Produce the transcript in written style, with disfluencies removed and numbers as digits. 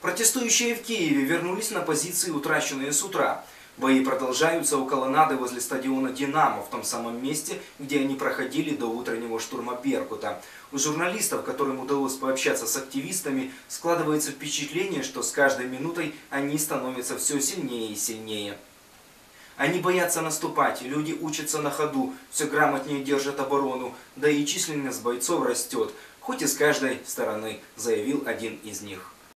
Протестующие в Киеве вернулись на позиции, утраченные с утра. Бои продолжаются у колоннады возле стадиона «Динамо», в том самом месте, где они проходили до утреннего штурма «Беркута». У журналистов, которым удалось пообщаться с активистами, складывается впечатление, что с каждой минутой они становятся все сильнее и сильнее. Они боятся наступать, люди учатся на ходу, все грамотнее держат оборону, да и численность бойцов растет, хоть и с каждой стороны, заявил один из них.